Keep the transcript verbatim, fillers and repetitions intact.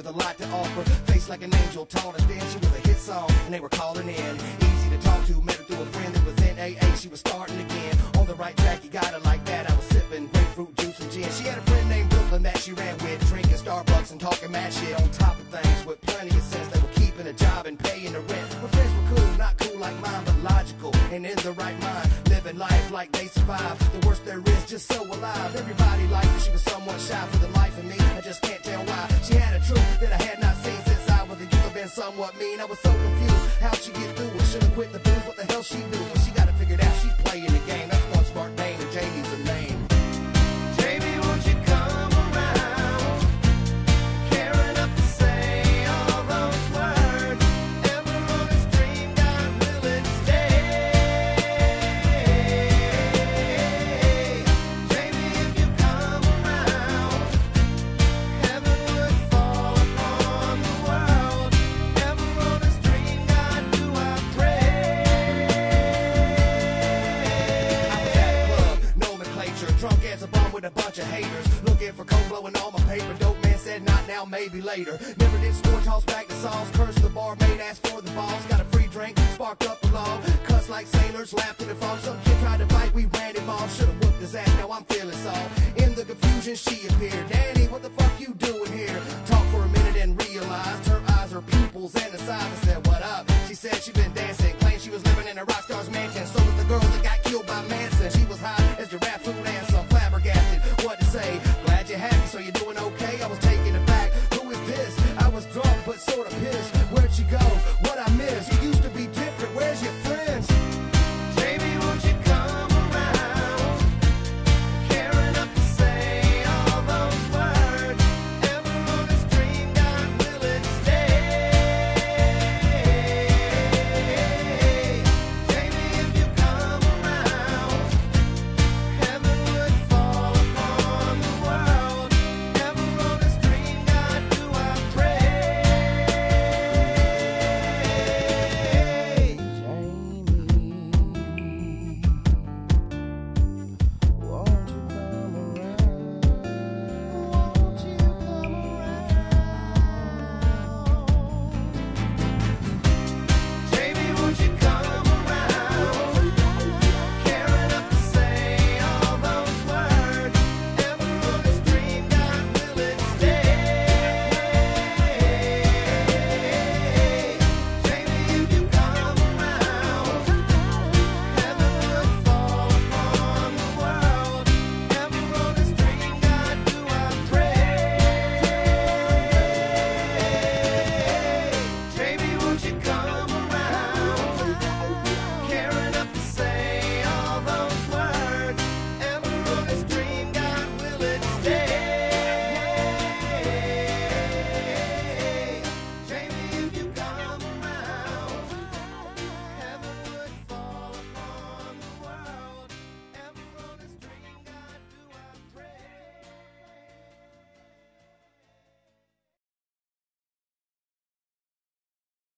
a lot to offer. Face like an angel, tall and thin. She was a hit song, and they were calling in. Easy to talk to, met her through a friend that was in A A. She was starting again. On the right track, you got her like that. I was sipping grapefruit juice and gin. She had a friend named Brooklyn that she ran with, drinking Starbucks and talking mad shit. On top of things, with plenty of sense, they were keeping a job and paying the rent. Her friends were cool, not cool like mine, but logical and in the right mind. Living life like they survived. The worst there is, just so alive. Everybody liked her, she was somewhat shy. For the life of me, I just can't tell why. She had a truth that I had not seen since I was a youth. I've been somewhat mean, I was so confused. How'd she get through it? Should've quit the booze, what the hell she do? But she got it figured out, she's playing the game. That's one smart dame, and Jamie's her name. Jamie, won't you come around? Caring enough to say all those words. Ever on this dream, God willing to stay. Jamie, if you come around, heaven would fall upon the world. Ever on this dream, God, do I pray. I was at a club, nomenclature, drunk as a bum with a bunch of haters. Looking for coke, blowing all my paper. Dope man said not now, maybe later. Never did score, toss back the sauce. Cursed the barmaid, asked for the balls. Got a free drink, sparked up the law. Cuss like sailors, laughed in the fall. Some